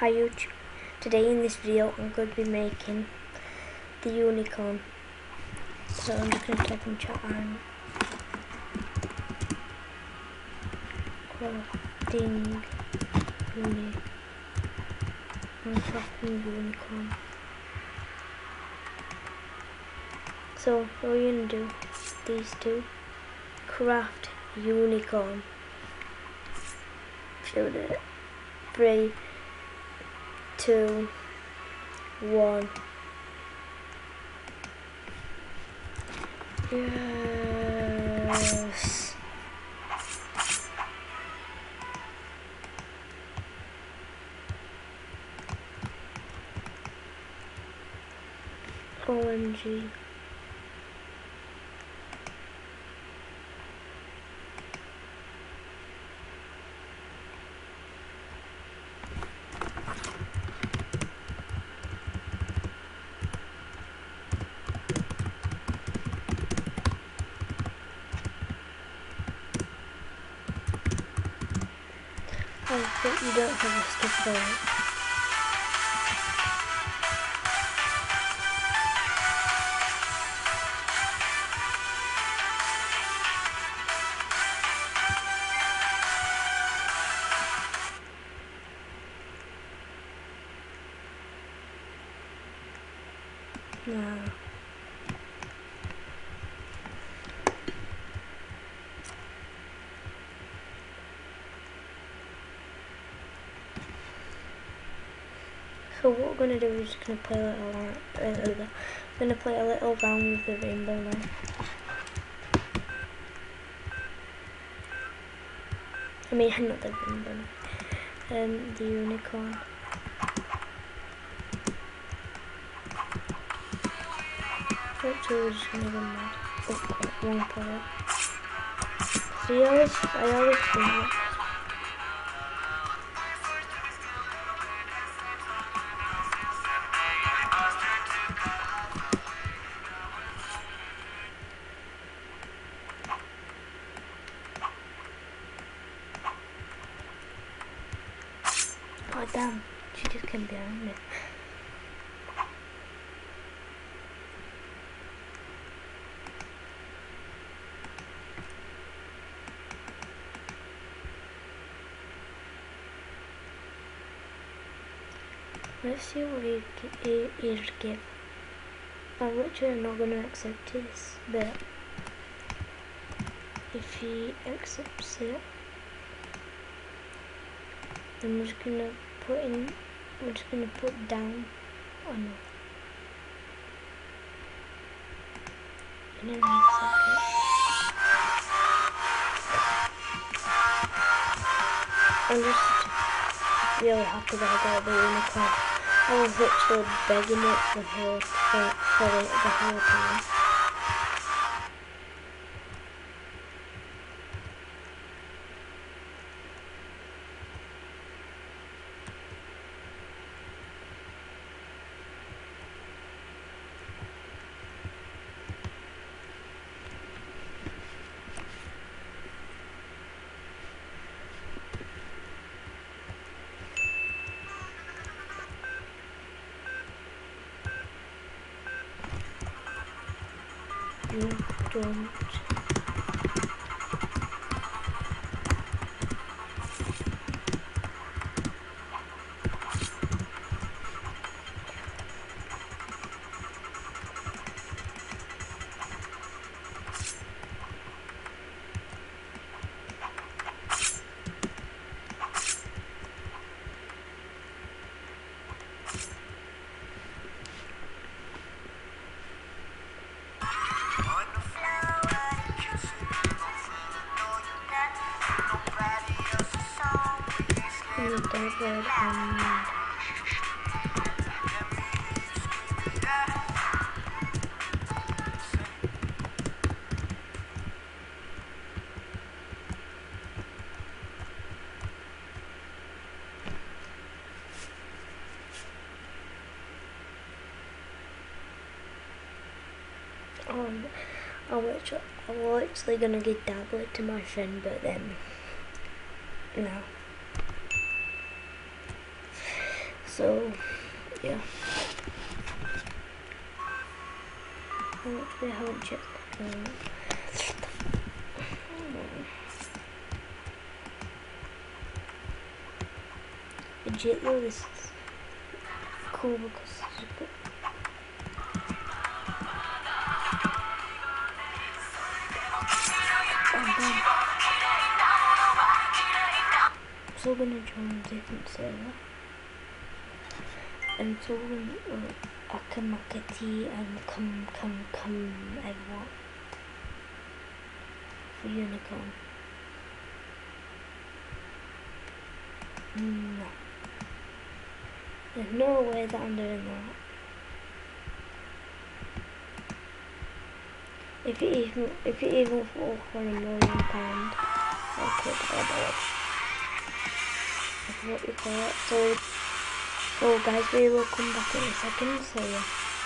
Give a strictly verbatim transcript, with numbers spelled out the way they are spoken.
Hi YouTube, today in this video I'm going to be making the unicorn. So I'm just going to type in chat and crafting uni and crafting unicorn. So what we're going to do, these two, craft unicorn. Shoot it. Three, two, one. Yes. O M G. I bet you don't have a skip there. No. So what we're gonna do is just gonna play a little, uh, we're gonna play a little round with the rainbow now. I mean, not the rainbow, um, the unicorn. Actually, we're just gonna go mad. Oh, one player. See, I always, I always do that. Oh damn, she just came behind me. Let's see what he he'll give. I'm literally not gonna accept this, but if he accepts it, then we're just gonna put in, we're just gonna put down, oh no, and then he accept it. I'm just really happy that I got the unicorn. I was literally begging it the whole, for, for it the whole time. You don't. And that word um um I was I was actually gonna get tablet to my friend, but then no. So yeah. Oh, they haven't checked. Um, legit though, this is cool because it's a bit. Oh, damn. I'm still gonna join a different server. And so we're gonna uh, Akamakati and come come come everyone for unicorn. No. There's no way that I'm doing that. If it even if it even fall for a million pound, I could have it. That's what you call it. So so guys, we will come back in a second, so yeah.